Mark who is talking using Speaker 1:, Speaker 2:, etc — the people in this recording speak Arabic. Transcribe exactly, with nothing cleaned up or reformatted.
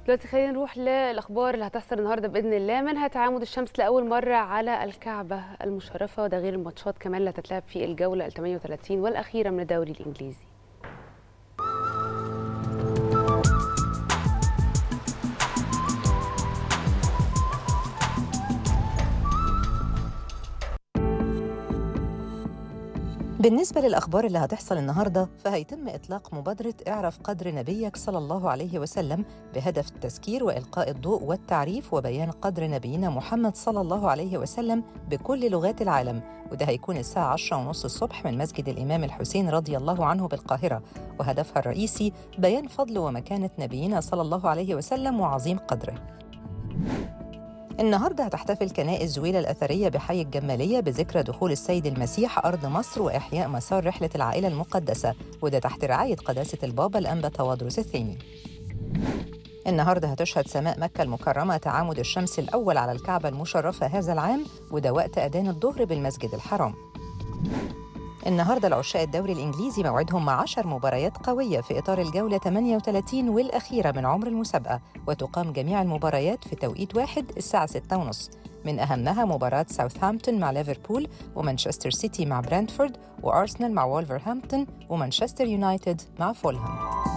Speaker 1: دلوقتي خلينا نروح للاخبار اللي هتحصل النهارده باذن الله، منها تعامد الشمس لاول مره على الكعبه المشرفه، وده غير الماتشات كمان اللي هتتلعب في الجوله ال ثمانية وثلاثين والاخيره من الدوري الانجليزي.
Speaker 2: بالنسبة للأخبار اللي هتحصل النهاردة، فهيتم إطلاق مبادرة اعرف قدر نبيك صلى الله عليه وسلم بهدف التذكير وإلقاء الضوء والتعريف وبيان قدر نبينا محمد صلى الله عليه وسلم بكل لغات العالم، وده هيكون الساعة عشرة ونص الصبح من مسجد الإمام الحسين رضي الله عنه بالقاهرة، وهدفها الرئيسي بيان فضل ومكانة نبينا صلى الله عليه وسلم وعظيم قدره. النهارده هتحتفل كنائس زويلة الأثرية بحي الجمالية بذكرى دخول السيد المسيح أرض مصر وإحياء مسار رحلة العائلة المقدسة، وده تحت رعاية قداسة البابا الأنبا تواضروس الثاني. النهارده هتشهد سماء مكة المكرمة تعامد الشمس الأول على الكعبة المشرفة هذا العام، وده وقت أذان الظهر بالمسجد الحرام. النهارده العشاق الدوري الإنجليزي موعدهم مع عشر مباريات قوية في إطار الجولة ثمانية وثلاثين والأخيرة من عمر المسابقة، وتقام جميع المباريات في توقيت واحد الساعة ستة وثلاثين، من أهمها مباراة ساوثهامبتون مع ليفربول، ومانشستر سيتي مع برنتفورد، وأرسنال مع وولفرهامبتون، ومانشستر يونايتد مع فولهام.